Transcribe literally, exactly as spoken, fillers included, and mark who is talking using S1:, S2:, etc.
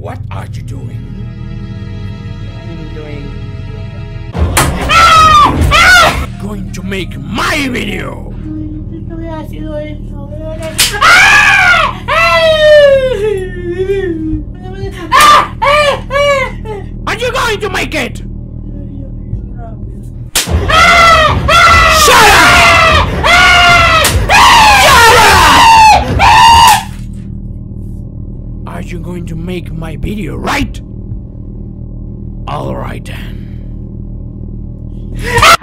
S1: What are you doing?
S2: I'm doing...
S1: Going to make my video!
S2: No hubiera sido eso.
S1: Are you going to make it?
S2: Shut up!
S1: Are you going to make my video, right? Alright then.